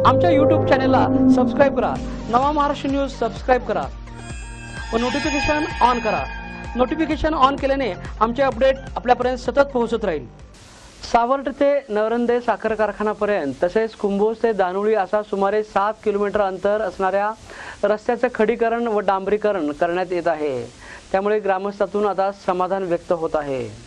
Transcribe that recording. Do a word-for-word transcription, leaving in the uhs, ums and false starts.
आमच्या यूट्यूब चॅनेलला सबस्क्राईब करा, नवा महाराष्ट्र न्यूज सबस्क्राईब करा व नोटिफिकेशन ऑन करा। नोटिफिकेशन ऑन केल्याने आमचे अपडेट आपल्यापर्यंत सतत पोहोचत राहील। सावर्ड ते नवरंदे साखर कारखानापर्यंत तसेच कुंभोज ते दानुळी असा सुमारे सात किलोमीटर अंतर असणाऱ्या रस्त्याचे खडीकरण व डांबरीकरण करण्यात येत आहे। त्यामुळे ग्रामस्थातून आता समाधान व्यक्त होत आहे।